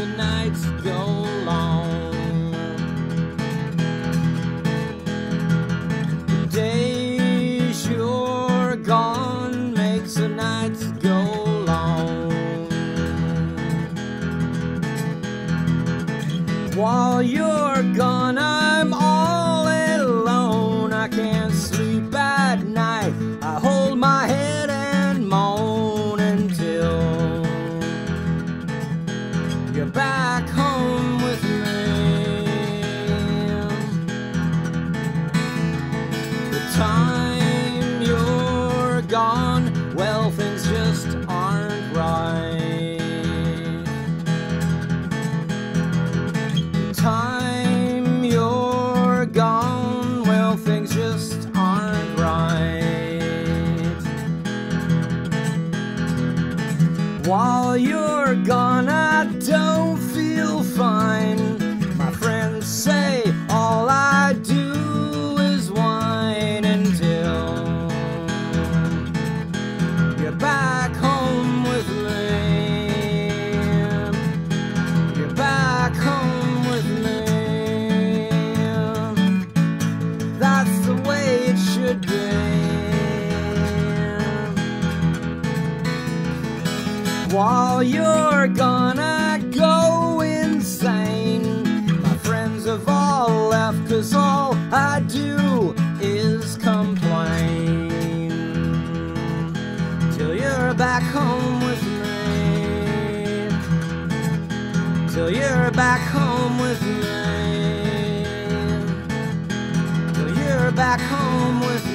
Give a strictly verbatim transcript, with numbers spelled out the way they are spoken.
the nights go long. The days you're gone makes the nights go long. While you're gone, I'm all alone. I can't sleep at night. I hold my head and moan until you're back home with me. The time you're gone, well, things just aren't right. The time you're gone, well, things just aren't right. While you're gone, I don't feel fine. My friends say all I do is whine until you're back home with me. You're back home with me. That's the way it should be. While you're gone, I go insane. My friends have all left, 'cause all I do is complain. Till you're back home with me. Till you're back home with me. Till you're back home with me.